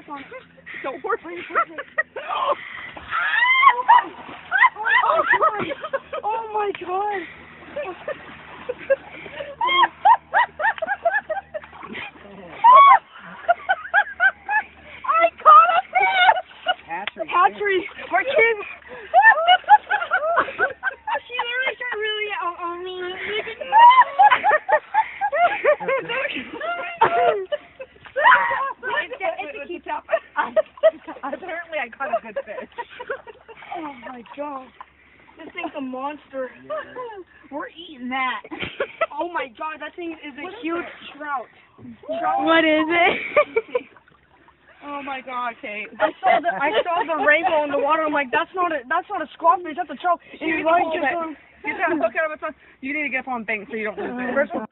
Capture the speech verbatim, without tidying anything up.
on. Don't worry. Oh my god. I caught a fish! Hatchery. Hatchery. We're kidding. She literally started really uh, on me. Apparently I caught a good fish. Oh my god. This thing's a monster. We're eating that. Oh my god, that thing is a What is huge it? trout. What is it? Oh my god, Kate. I saw the I saw the rainbow in the water. I'm like, that's not a that's not a squawfish, that's a trout. And You Wright hold just it. um, He's gonna hook it up with something. You need to get up on bank so you don't lose it. First one.